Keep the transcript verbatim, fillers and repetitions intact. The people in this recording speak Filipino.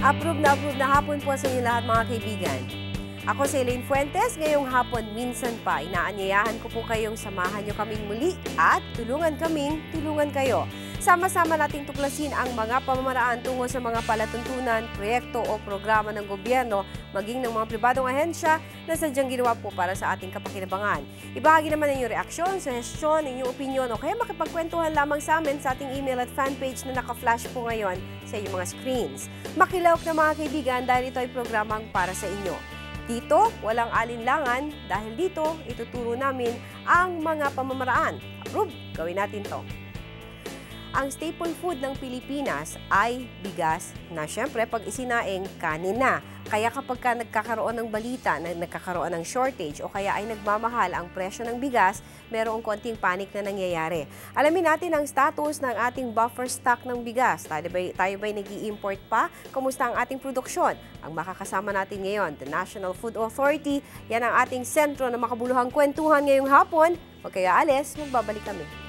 Approve na approve na hapon po sa inyo lahat mga kaibigan. Ako si Elaine Fuentes, ngayong hapon minsan pa inaanyayahan ko po kayong samahan nyo kaming muli at tulungan kaming tulungan kayo. Sama-sama nating tuklasin ang mga pamamaraan tungo sa mga palatuntunan, proyekto o programa ng gobyerno, maging ng mga pribadong ahensya na sadyang ginawa po para sa ating kapakinabangan. Ibahagi naman ang inyong reaksyon, suhestyon, inyong opinyon o kaya makipagkwentuhan lamang sa amin sa ating email at fanpage na naka-flash po ngayon sa inyong mga screens. Makilawak na mga kaibigan dahil ito ay programang para sa inyo. Dito, walang alinlangan dahil dito ituturo namin ang mga pamamaraan. Approve, gawin natin to. Ang staple food ng Pilipinas ay bigas na syempre pag isinaing kanin na. Kaya kapag ka nagkakaroon ng balita na nagkakaroon ng shortage o kaya ay nagmamahal ang presyo ng bigas, merong konting panic na nangyayari. Alamin natin ang status ng ating buffer stock ng bigas. Tayo ba'y, tayo ba'y nag-i-import pa? Kumusta ang ating produksyon? Ang makakasama natin ngayon, the National Food Authority. Yan ang ating sentro na makabuluhang kwentuhan ngayong hapon. Huwag kayo alis, magbabalik kami.